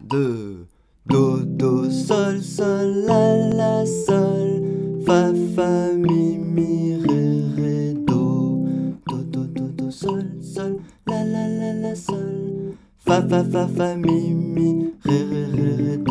2. Do, do, sol, sol, la, la, sol. Fa, fa, mi, mi, ré, ré, do. Do, do, do, do, sol, sol, la, la, la, la, sol. Fa, fa, fa, mi, mi, ré, ré, ré, ré, do.